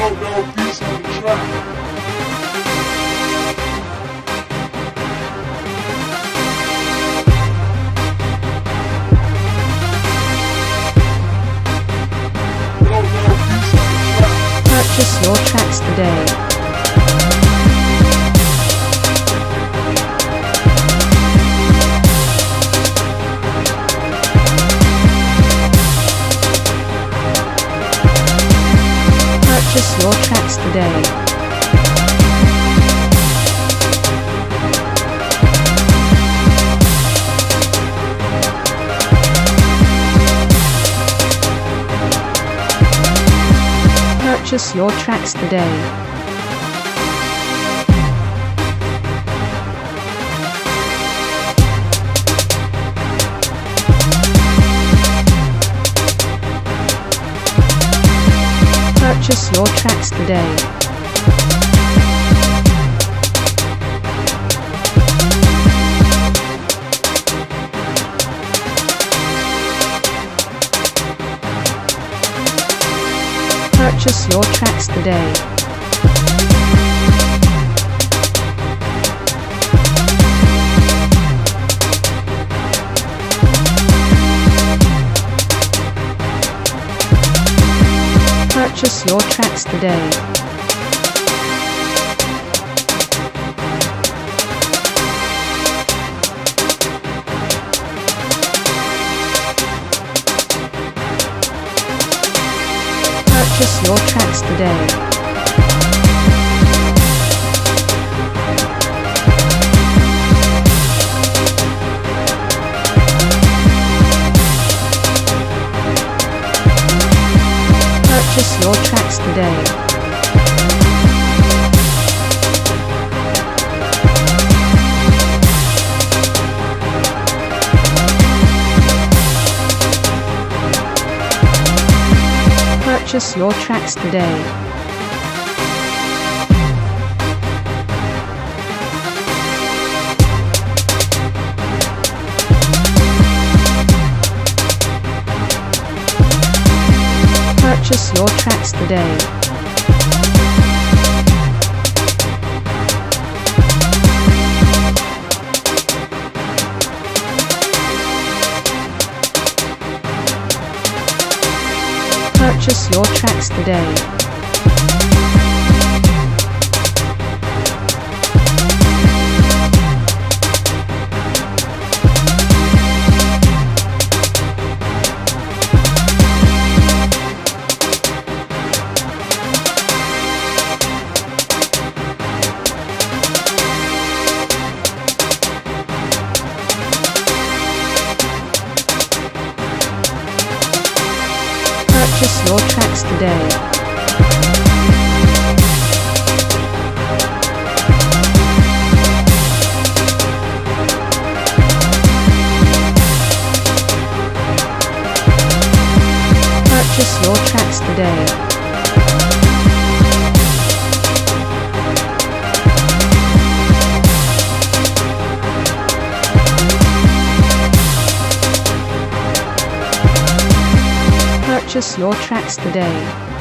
Yoyobeatz on the track. Purchase your tracks today. Purchase your tracks today. Purchase your tracks today. Purchase your tracks today. Purchase your tracks today. Purchase your tracks today. Purchase your tracks today. Purchase your tracks today. Purchase your tracks today. Purchase your tracks today. Purchase your tracks today. Purchase your tracks today. Purchase your tracks today. Purchase your tracks today.